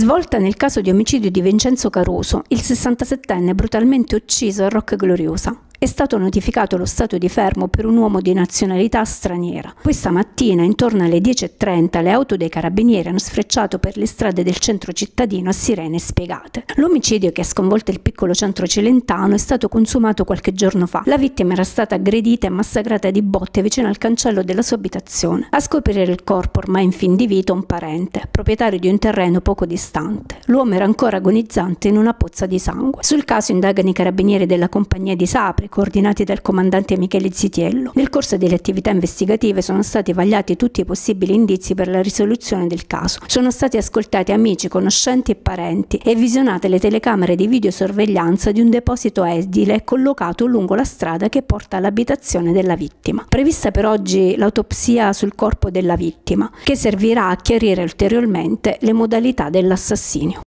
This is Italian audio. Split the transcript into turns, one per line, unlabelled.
Svolta nel caso di omicidio di Vincenzo Caruso, il 67enne brutalmente ucciso a Rocca Gloriosa. È stato notificato lo stato di fermo per un uomo di nazionalità straniera. Questa mattina, intorno alle 10:30, le auto dei carabinieri hanno sfrecciato per le strade del centro cittadino a sirene spiegate. L'omicidio che ha sconvolto il piccolo centro cilentano è stato consumato qualche giorno fa. La vittima era stata aggredita e massacrata di botte vicino al cancello della sua abitazione. A scoprire il corpo, ormai in fin di vita, un parente, proprietario di un terreno poco distante. L'uomo era ancora agonizzante in una pozza di sangue. Sul caso indagano i carabinieri della compagnia di Sapri, coordinati dal comandante Michele Zitiello. Nel corso delle attività investigative sono stati vagliati tutti i possibili indizi per la risoluzione del caso. Sono stati ascoltati amici, conoscenti e parenti e visionate le telecamere di videosorveglianza di un deposito edile collocato lungo la strada che porta all'abitazione della vittima. Prevista per oggi l'autopsia sul corpo della vittima, che servirà a chiarire ulteriormente le modalità dell'assassinio.